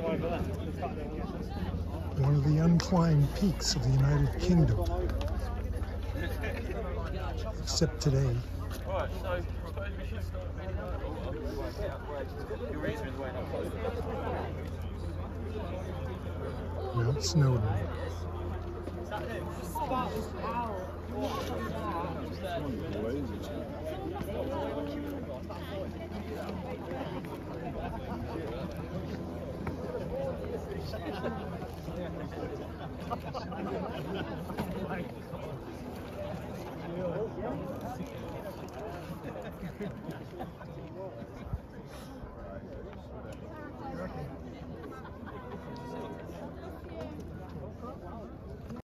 One of the unclimbed peaks of the United Kingdom. Except today. Mount Snowdon.